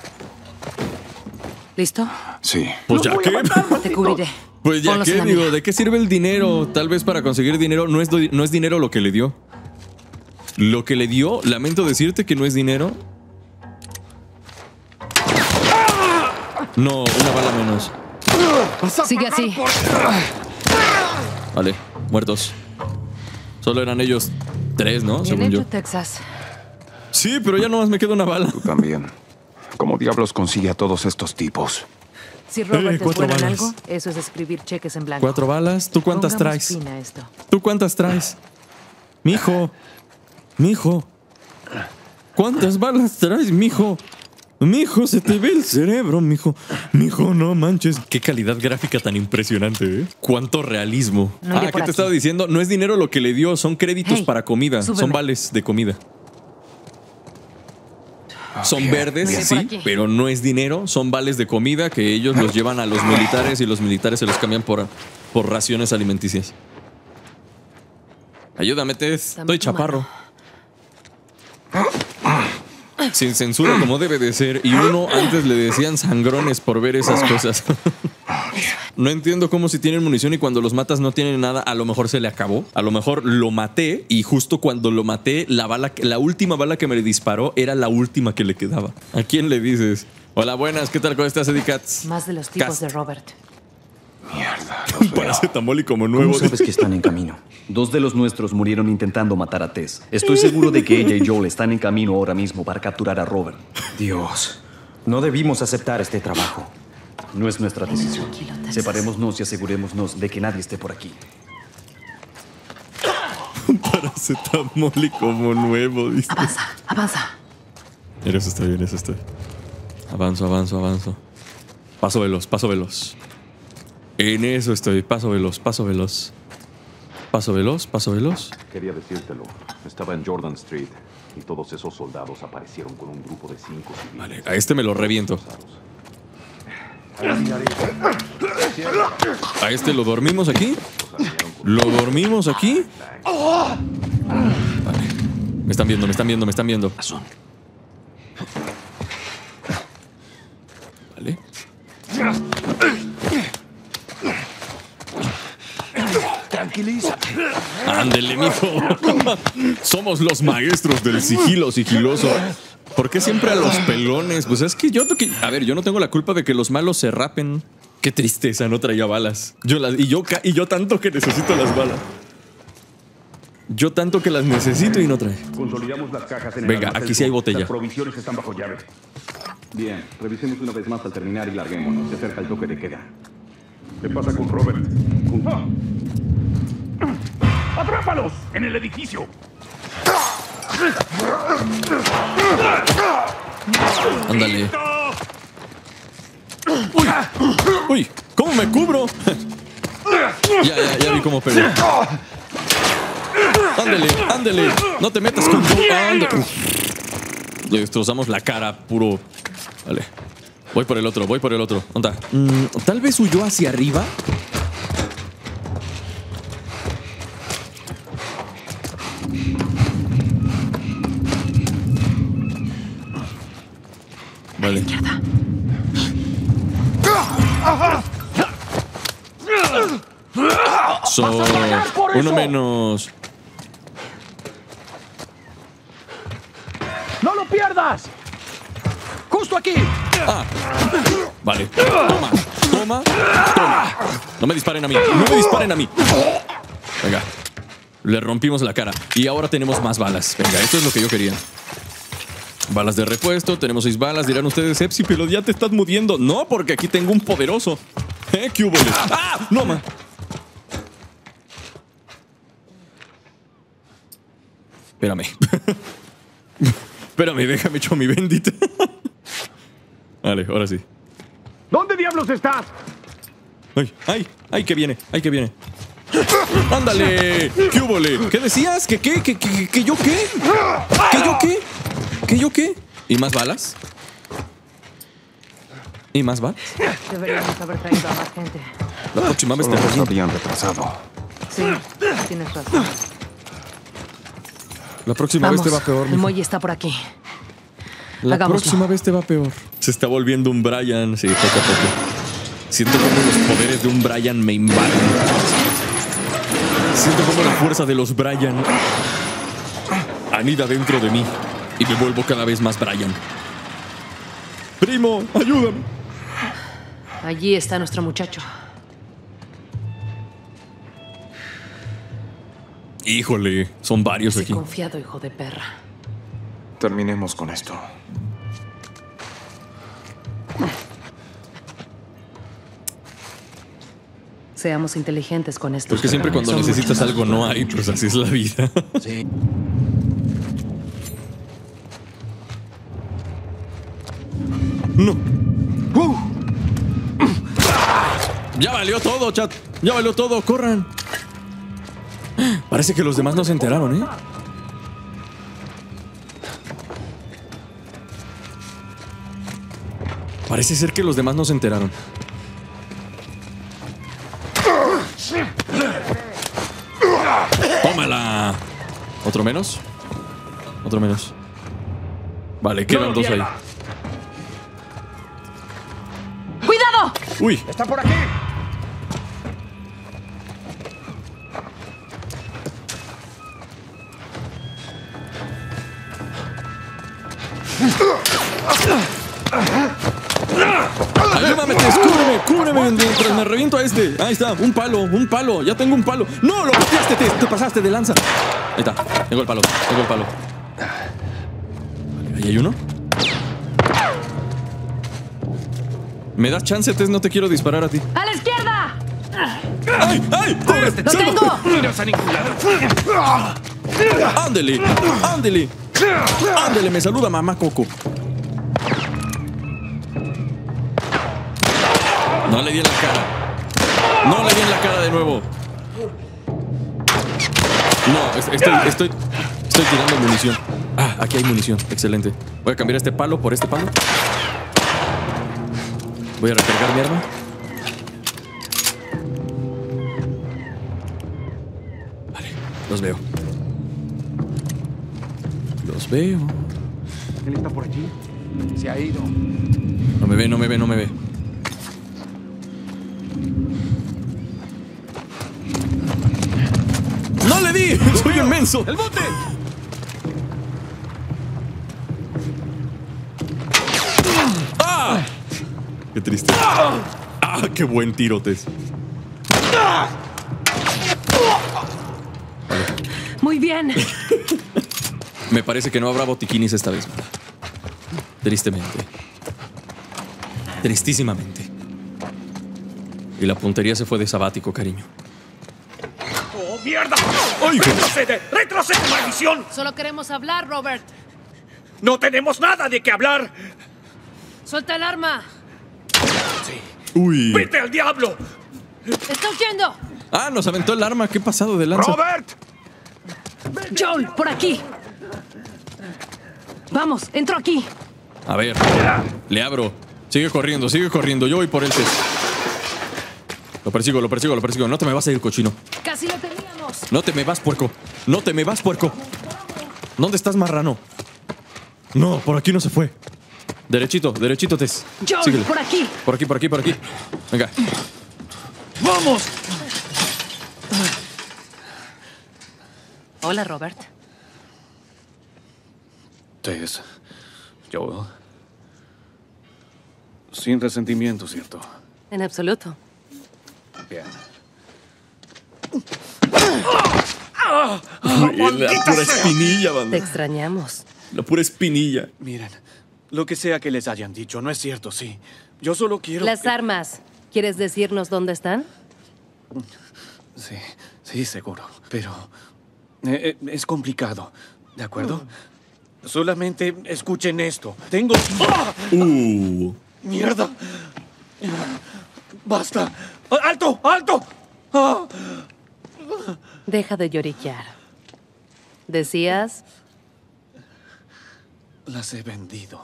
¿Listo? Sí. Pues ya que. Te cubriré. Pues ya Ponlos que, en la digo, mira. ¿de qué sirve el dinero? Tal vez para conseguir dinero no es dinero lo que le dio. Lo que le dio, lamento decirte que no es dinero. No, una bala menos. Sigue así. Vale, muertos. Solo eran ellos 3, ¿no? Bien Según hecho, yo. Texas. Sí, pero ya nomás me queda una bala. Tú también. ¿Cómo diablos consigue a todos estos tipos? Si Robert es 4 bueno en balas. algo, eso es escribir cheques en blanco. 4 balas. ¿Tú cuántas Pongamos traes? fin a esto. ¿Tú cuántas traes? Mijo. ¿Cuántas balas traes, mijo? Mijo, se te ve el cerebro, mijo. Mijo, no manches. Qué calidad gráfica tan impresionante, ¿eh? Cuánto realismo. No iré ¿qué por te aquí. estaba diciendo? No es dinero lo que le dio, son créditos Hey, para comida. Son súbeme. vales de comida. Son verdes, Iré por sí, aquí. pero no es dinero. Son vales de comida que ellos los llevan a los militares y los militares se los cambian por raciones alimenticias. Ayúdame, Tess. Dame Estoy tu chaparro. Sin censura como debe de ser. Y uno antes le decían sangrones por ver esas cosas. No entiendo cómo si tienen munición y cuando los matas no tienen nada. A lo mejor se le acabó. A lo mejor lo maté y justo cuando lo maté, la última bala que me disparó era la última que le quedaba. ¿A quién le dices? Hola, buenas. ¿Qué tal? ¿Cómo estás, Eddie Katz? Más de los tipos Cast. de Robert. Un paracetamol y como nuevo. ¿Cómo sabes que están en camino? 2 de los nuestros murieron intentando matar a Tess. Estoy seguro de que ella y Joel están en camino ahora mismo para capturar a Robert. Dios, no debimos aceptar este trabajo. No es nuestra decisión. Tranquilo, Texas. Separémonos y asegurémonos de que nadie esté por aquí. Un paracetamol y como nuevo, dice. Avanza. Mira, eso está bien, eso está bien. Avanzo. Paso veloz. En eso estoy. Paso veloz. Quería decírtelo. Estaba en Jordan Street y todos esos soldados aparecieron con un grupo de 5 civiles. Vale, a este me lo reviento. A este lo dormimos aquí. Vale. Me están viendo. Vale. Tranquilízate. Ándele, mijo. Somos los maestros del sigilo sigiloso. ¿Por qué siempre a los pelones? Pues es que yo no tengo la culpa de que los malos se rapen. Qué tristeza, no traía balas. Y yo tanto que necesito las balas. Yo tanto que las necesito y no trae. Consolidamos las cajas en el Venga, almacén. aquí sí hay botella. Las provisiones están bajo llave. Bien, revisemos una vez más al terminar y larguémonos. Se acerca el toque de queda. ¿Qué pasa con Robert? ¡Atrápalos! ¡En el edificio! Ándale. ¡Uy! ¡Uy! ¿Cómo me cubro? Ya vi cómo pegó. Ándale. No te metas con... Le destrozamos la cara, puro... Vale. Voy por el otro. ¿Dónde está? Tal vez huyó hacia arriba. Vale. Uno menos. ¡No lo pierdas! ¡Justo aquí! Vale. Toma. No me disparen a mí. Venga. Le rompimos la cara. Y ahora tenemos más balas. Venga, esto es lo que yo quería. Balas de repuesto. Tenemos 6 balas. Dirán ustedes, Epsi, pero ya te estás muriendo. No, porque aquí tengo un poderoso. ¿Qué hubo? ¡Ah! No, man. Espérame, déjame echar mi bendita. Vale, ahora sí. ¿Dónde diablos estás? ¡Ay, que viene! ¡Ándale! ¿Qué húbole? ¿Qué decías? ¿Que yo qué? ¿Que yo qué? ¿Y más balas? Deberíamos haber traído a más gente. La próxima vez te habían retrasado. Sí, tienes razón. La próxima vez te va peor. El muelle está por aquí. La próxima vez te va peor. Se está volviendo un Brian. Sí, poco a poco. Siento como los poderes de un Brian me invaden. Siento como la fuerza de los Brian anida dentro de mí. Y me vuelvo cada vez más Brian. Primo, ayúdame. Allí está nuestro muchacho. Híjole, son varios aquí. Confiado, hijo de perra. Terminemos con esto. Seamos inteligentes con esto. Porque siempre cuando necesitas algo no hay, pues así es la vida. Sí. No. Ya valió todo, chat. Ya valió todo, corran. Parece que los demás no se enteraron, ¿eh? Parece ser que los demás no se enteraron. ¡Tómala! ¿Otro menos? Otro menos. Vale, quedan 2 ahí. ¡Cuidado! ¡Uy! ¡Está por aquí! Ayúdame, cúbreme mientras me reviento a este. Ahí está, un palo, ya tengo un palo. ¡No, lo pateaste, te pasaste de lanza! Ahí está, tengo el palo. Vale, ¿ahí hay uno? ¿Me das chance, Tess? No te quiero disparar a ti. ¡A la izquierda! ¡Ay! ¡Lo tengo! ¡No irás a ningún lado! ¡Ándele! Me saluda mamá Coco. No le di en la cara de nuevo. No, estoy tirando munición. Aquí hay munición, excelente. Voy a cambiar este palo por este palo. Voy a recargar mi arma. Vale, los veo. Él está por allí. Se ha ido. No me ve. ¡No le di! ¡Soy inmenso! ¡El bote! Qué triste. ¡Ah! ¡Qué buen tiro, Tess! Vale. Muy bien. Me parece que no habrá botiquinis esta vez. Tristemente. Tristísimamente. Y la puntería se fue de sabático, cariño. ¡Oh, mierda! ¡Ay, ¡Retrocede! ¡Retrocede, maldición! Solo queremos hablar, Robert. ¡No tenemos nada de qué hablar! ¡Suelta el arma! ¡Uy! ¡Vete al diablo! ¡Está huyendo! ¡Ah! Nos aventó el arma. ¿Qué pasado de lanza? ¡Robert! Joel, por aquí. Vamos, entro aquí. A ver. Le abro. Sigue corriendo, sigue corriendo. Yo voy por el Tess. Lo persigo, lo persigo, lo persigo. No te me vas a ir, cochino. Casi lo teníamos. No te me vas, puerco. No te me vas, puerco. ¿Dónde estás, marrano? No, por aquí no se fue. Derechito, derechito, Tess. Joel, síguele. por aquí. Por aquí, por aquí, por aquí. Venga. ¡Vamos! Hola, Robert. Tess. Joel. Sin resentimiento, ¿cierto? En absoluto. Bien. La pura espinilla, Te banda. extrañamos. La pura espinilla. Miren, lo que sea que les hayan dicho, no es cierto, sí. Yo solo quiero... Las armas. ¿Quieres decirnos dónde están? Sí, sí, seguro. Pero es complicado, ¿de acuerdo? Solamente escuchen esto. Tengo... ¡Ah! ¡Mierda! ¡Basta! ¡Alto! ¡Alto! ¡Ah! Deja de lloriquear. ¿Decías? Las he vendido.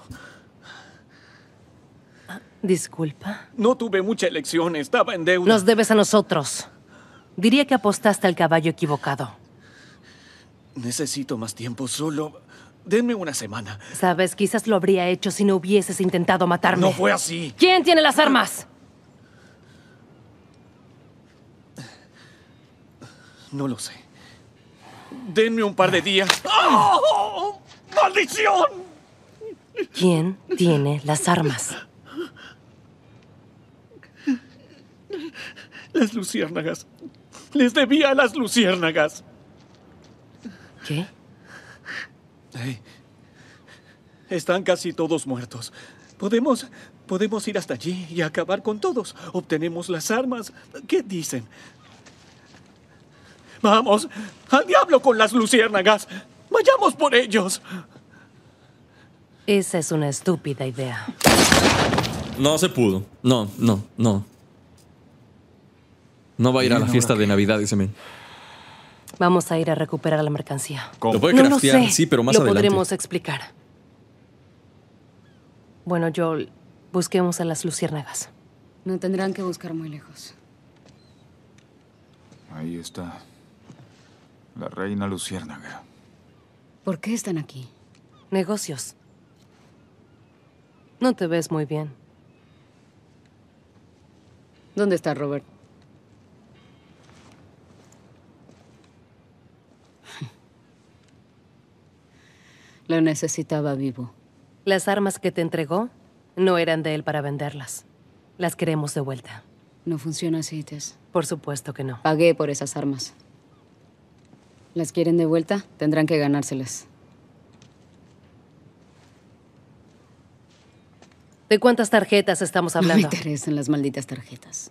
Disculpa. No tuve mucha elección, estaba en deuda. Nos debes a nosotros. Diría que apostaste al caballo equivocado. Necesito más tiempo, solo... Denme una semana. Sabes, quizás lo habría hecho si no hubieses intentado matarme. No fue así. ¿Quién tiene las armas? No lo sé. Denme un par de días. ¡Oh! ¡Maldición! ¿Quién tiene las armas? Las luciérnagas. Les debía a las luciérnagas. ¿Qué? Hey, están casi todos muertos. Podemos ir hasta allí y acabar con todos. Obtenemos las armas. ¿Qué dicen? Vamos, al diablo con las luciérnagas. Vayamos por ellos. Esa es una estúpida idea. No se pudo. No. No va a ir a la fiesta de Navidad, ese men. Vamos a ir a recuperar la mercancía. Lo puede No lo craftear, sé. sí, pero más lo adelante. podremos explicar. Bueno, Joel, busquemos a las luciérnagas. No tendrán que buscar muy lejos. Ahí está. La reina luciérnaga. ¿Por qué están aquí? Negocios. No te ves muy bien. ¿Dónde está Robert? Lo necesitaba vivo. Las armas que te entregó no eran de él para venderlas. Las queremos de vuelta. No funciona así, Tess. Por supuesto que no. Pagué por esas armas. ¿Las quieren de vuelta? Tendrán que ganárselas. ¿De cuántas tarjetas estamos No me hablando? interesan las malditas tarjetas.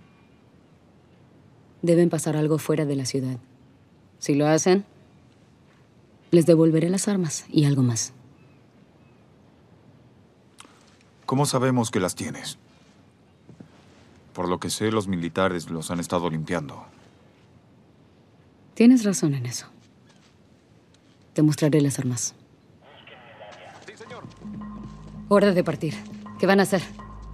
Deben pasar algo fuera de la ciudad. Si lo hacen, les devolveré las armas y algo más. ¿Cómo sabemos que las tienes? Por lo que sé, los militares los han estado limpiando. Tienes razón en eso. Te mostraré las armas. Hora de partir. ¿Qué van a hacer?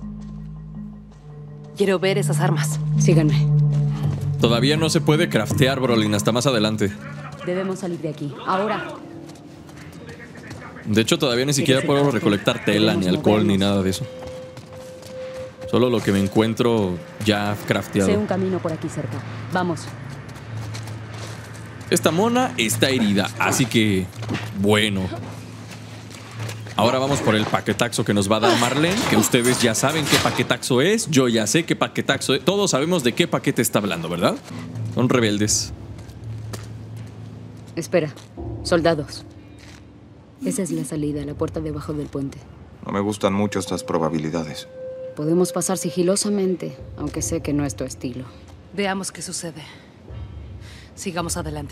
Quiero ver esas armas. Síganme. Todavía no se puede craftear, Brolin, hasta más adelante. Debemos salir de aquí. Ahora. De hecho, todavía ni siquiera puedo recolectar tela, ni alcohol, ni nada de eso. Solo lo que me encuentro ya crafteado. Sé un camino por aquí cerca. Vamos. Esta mona está herida, así que... bueno. Ahora vamos por el paquetaxo que nos va a dar Marlene, que ustedes ya saben qué paquetaxo es, yo ya sé qué paquetaxo es. Todos sabemos de qué paquete está hablando, ¿verdad? Son rebeldes. Espera, soldados. Esa es la salida, la puerta debajo del puente. No me gustan mucho estas probabilidades. Podemos pasar sigilosamente, aunque sé que no es tu estilo. Veamos qué sucede. Sigamos adelante.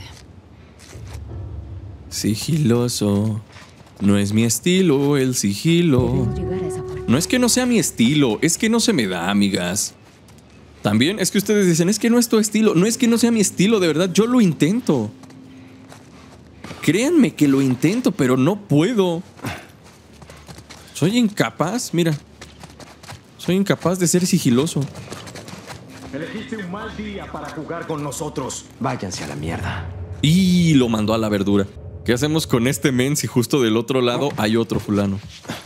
Sigiloso. No es mi estilo el sigilo. No es que no sea mi estilo, es que no se me da, amigas. También es que ustedes dicen, es que no es tu estilo. No es que no sea mi estilo, de verdad, yo lo intento. Créanme que lo intento, pero no puedo. Soy incapaz, mira. Soy incapaz de ser sigiloso. Elegiste un mal día para jugar con nosotros. Váyanse a la mierda. Y lo mandó a la verdura. ¿Qué hacemos con este men si justo del otro lado hay otro fulano?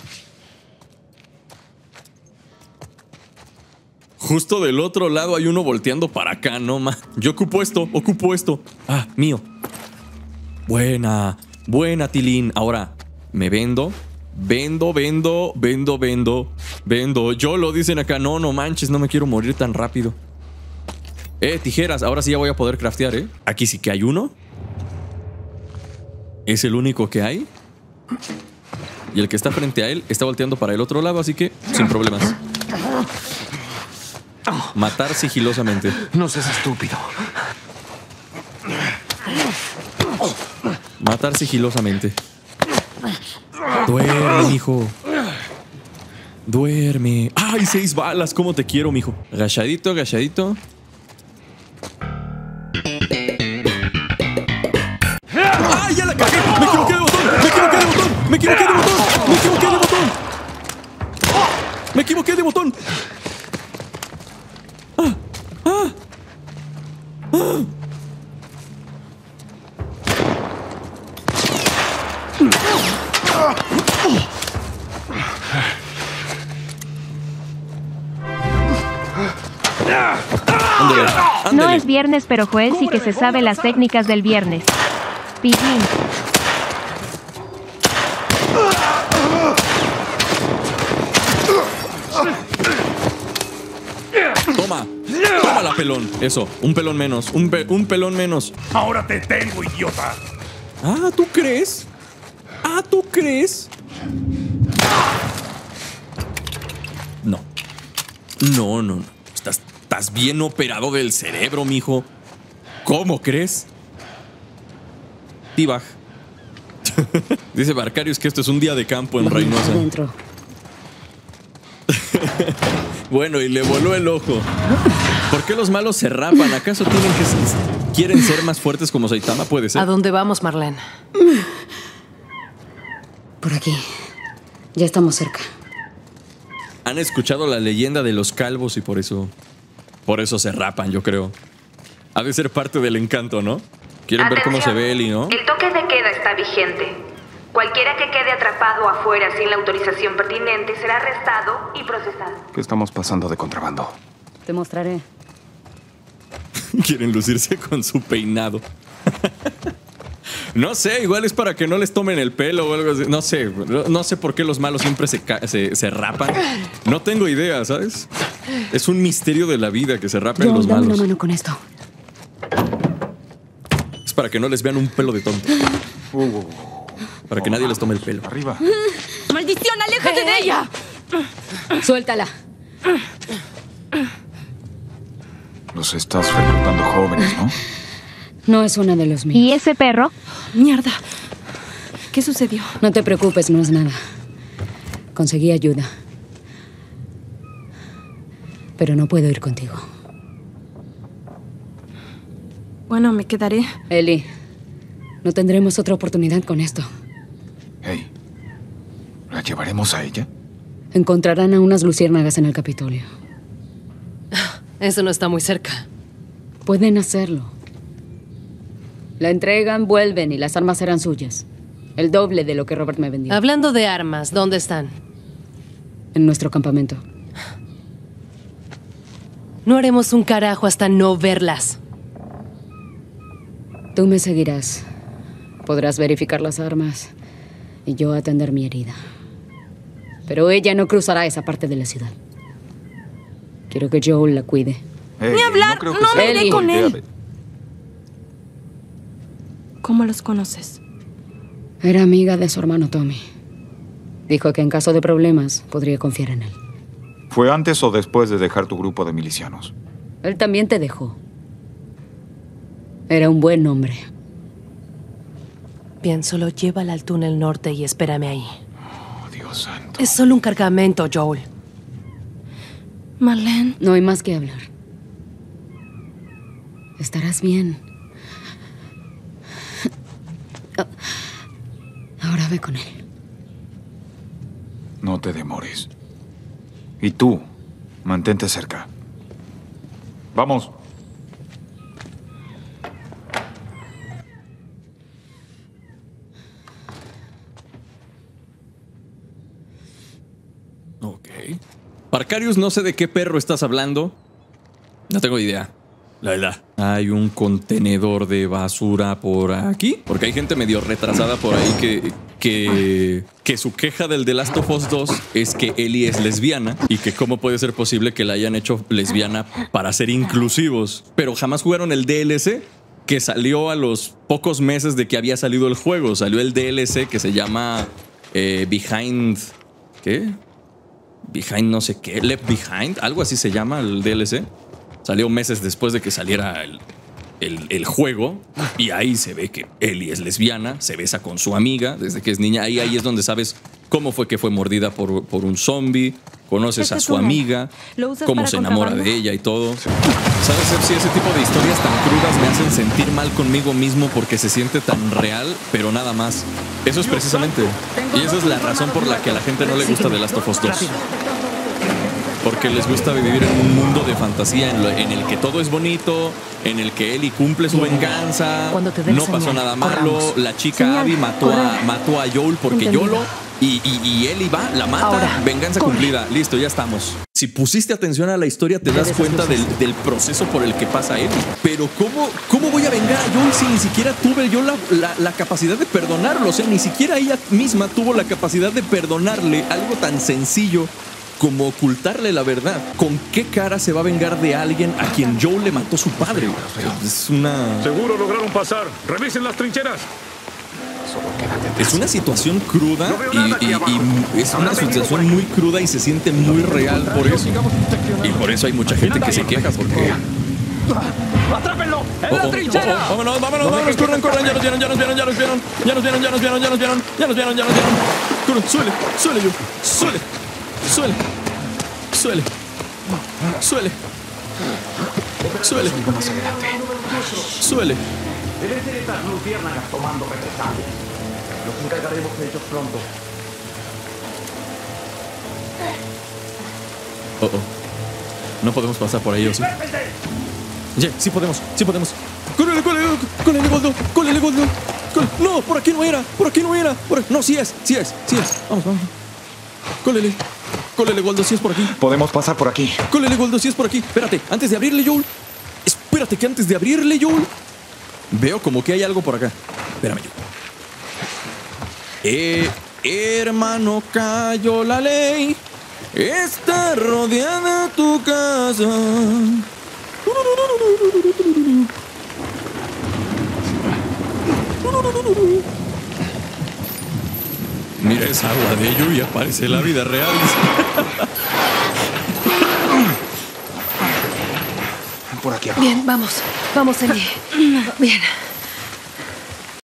Justo del otro lado hay uno volteando para acá, no ma. Yo ocupo esto, ocupo esto. Ah, mío. Buena, buena, Tilín. Ahora, me vendo. Vendo. Yo lo dicen acá. No, no manches, no me quiero morir tan rápido. Tijeras. Ahora sí ya voy a poder craftear, ¿eh? Aquí sí que hay uno. Es el único que hay. Y el que está frente a él está volteando para el otro lado, así que sin problemas. Matar sigilosamente. No seas estúpido. Matar sigilosamente. Duerme, mijo. Duerme. ¡Ay, 6 balas! ¿Cómo te quiero, mijo? Agachadito, agachadito. ¡Ay, ya la cagué! ¡Me equivoqué de botón! ¡Me equivoqué de botón! ¡Me equivoqué de botón! ¡Me equivoqué de botón! ¡Me equivoqué de botón! ¡Ah! ¡Ah! ¡Ah! Ándale. No es viernes, pero Joel sí que se sabe las técnicas del viernes. Pillín. Toma. Tómala, pelón. Eso, un pelón menos. Un pelón menos. Ahora te tengo, idiota. Ah, ¿tú crees? Ah, ¿tú crees? No. No. Estás bien operado del cerebro, mijo. ¿Cómo crees? Tibaj. Dice Barcarius que esto es un día de campo en Reynosa. Bueno, y le voló el ojo. ¿Por qué los malos se rapan? ¿Acaso quieren ser más fuertes como Saitama? Puede ser. ¿A dónde vamos, Marlene? Por aquí. Ya estamos cerca. Han escuchado la leyenda de los calvos y por eso se rapan, yo creo. Ha de ser parte del encanto, ¿no? Quieren ver cómo se ve Eli, ¿no? El toque de queda está vigente. Cualquiera que quede atrapado afuera sin la autorización pertinente será arrestado y procesado. ¿Qué estamos pasando de contrabando? Te mostraré. Quieren lucirse con su peinado. No sé, igual es para que no les tomen el pelo o algo así. No sé por qué los malos siempre se rapan. No tengo idea, ¿sabes? Es un misterio de la vida que se rapen los malos. Dame una mano con esto. Es para que no les vean un pelo de tonto. Para que nadie les tome el pelo. Arriba. ¡Maldición, aléjate de ella! Suéltala. Los estás reclutando jóvenes, ¿no? No es una de los míos. ¿Y ese perro? Mierda. ¿Qué sucedió? No te preocupes, no es nada. Conseguí ayuda. Pero no puedo ir contigo. Bueno, me quedaré. Eli, no tendremos otra oportunidad con esto. Hey, ¿la llevaremos a ella? Encontrarán a unas luciérnagas en el Capitolio. Eso no está muy cerca. Pueden hacerlo. La entregan, vuelven y las armas serán suyas. El doble de lo que Robert me vendió. Hablando de armas, ¿dónde están? En nuestro campamento. No haremos un carajo hasta no verlas. Tú me seguirás. Podrás verificar las armas y yo atender mi herida. Pero ella no cruzará esa parte de la ciudad. Quiero que Joel la cuide. Ni hablar, no me iré con él. ¿Cómo los conoces? Era amiga de su hermano Tommy. Dijo que en caso de problemas podría confiar en él. ¿Fue antes o después de dejar tu grupo de milicianos? Él también te dejó. Era un buen hombre. Bien, solo llévala al túnel norte y espérame ahí. Oh, Dios santo. Es solo un cargamento, Joel. Marlene. No hay más que hablar. Estarás bien. Ahora ve con él. No te demores. Y tú, mantente cerca. Vamos. Ok. Parcarius, no sé de qué perro estás hablando. No tengo idea. La verdad. Hay un contenedor de basura por aquí. Porque hay gente medio retrasada por ahí que su queja del The Last of Us 2 es que Ellie es lesbiana y que cómo puede ser posible que la hayan hecho lesbiana para ser inclusivos. Pero jamás jugaron el DLC que salió a los pocos meses de que había salido el juego. Salió el DLC que se llama Behind... ¿Qué? Behind no sé qué. Left Behind. Algo así se llama el DLC. Salió meses después de que saliera el juego. Y ahí se ve que Ellie es lesbiana. Se besa con su amiga desde que es niña. Ahí es donde sabes cómo fue que fue mordida por un zombie. Conoces a su amiga. Cómo se enamora de ella y todo. ¿Sabes si ese tipo de historias tan crudas me hacen sentir mal conmigo mismo porque se siente tan real? Pero nada más. Eso es precisamente. Y esa es la razón por la que a la gente no le gusta The Last of Us 2. Porque les gusta vivir en un mundo de fantasía en el que todo es bonito, en el que Ellie cumple su venganza, no pasó nada malo, la chica Abby mató a Joel porque YOLO y Ellie va, la mata, ahora, venganza cumplida, listo, ya estamos. Si pusiste atención a la historia te das cuenta del proceso por el que pasa Ellie. Pero ¿cómo voy a vengar a Joel si ni siquiera tuve yo la capacidad de perdonarlo? O sea, ni siquiera ella misma tuvo la capacidad de perdonarle algo tan sencillo como ocultarle la verdad. ¿Con qué cara se va a vengar de alguien a quien Joel le mató su padre? Es una... Seguro lograron pasar. Revisen las trincheras. Es una situación cruda y es una situación muy cruda y se siente muy real por eso. Y por eso hay mucha gente que se queja porque... ¡Atrápenlo! ¡En la trinchera! ¡Vámonos! ¡Corran! ¡Ya nos vieron! ¡Suele! Deben ser estas luciérnagas tomando represalias. Nos encargaremos de ellos pronto. No podemos pasar por ahí, ¿o sí? Yeah, sí podemos. ¡Cólele, Goldo! No, por aquí no era. No, sí es. Vamos. Cólele, Goldo, sí es por aquí. Podemos pasar por aquí. Cólele, Goldo, sí es por aquí. Espérate, antes de abrirle, Joel. Veo como que hay algo por acá. Espérame, Joel. Hermano, cayó la ley. Está rodeada tu casa. Mira esa agua de lluvia, parece la vida real. Por aquí abajo. Bien, vamos, Ellie. Bien.